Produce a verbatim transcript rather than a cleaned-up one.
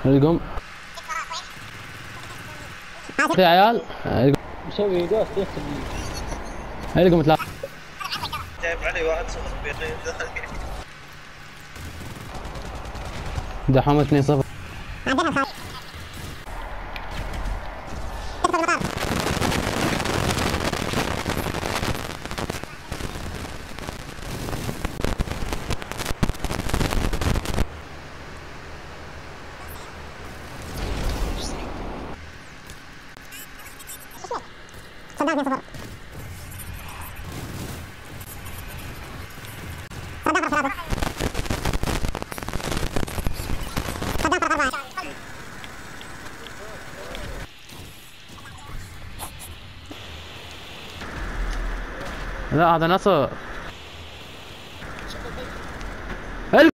القم في عيال مسوي جوست يخدم. القم ثلاثة جايب علي واحد صفر بيقين دحوم اثنين صفر. لا هذا نصر.